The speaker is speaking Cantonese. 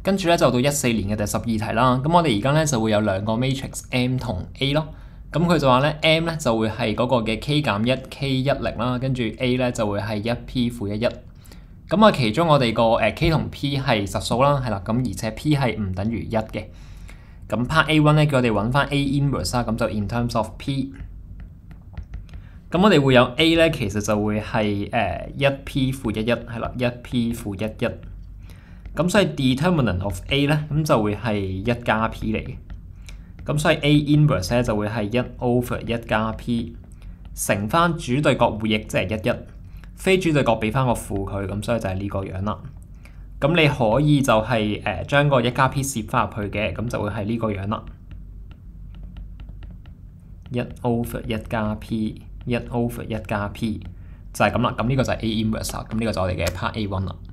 跟住咧就到14年嘅第12題啦。咁我哋而家咧就會有兩個 matrix M 同 A 咯。咁佢就話咧 M 咧就會係嗰個嘅 K 減1 K10啦，跟住 A 咧就會係1P 負11。咁啊，其中我哋個K 同 P 係實數啦，係啦，咁而且 P 係唔等於1嘅。咁 Part A1 咧叫我哋揾翻 A inverse 啦，咁就 in terms of P。咁我哋會有 A 咧，其實就會係1P 負11，係啦，1P 負11。咁所以 determinant of A 咧，咁就會係1加 P 嚟嘅。咁所以 A inverse 咧就會係1 over 1加 P 乘翻主對角會逆，即係11。非主對角俾翻個負佢，咁所以就係呢個樣啦。咁你可以就係將個1加 P 攝翻入去嘅，咁就會係呢個樣啦。1 over 1加 P， 1 over 1加 P 就係咁啦。咁呢個就係 A inverse 啦。咁呢個就係我哋嘅 part A1 啦。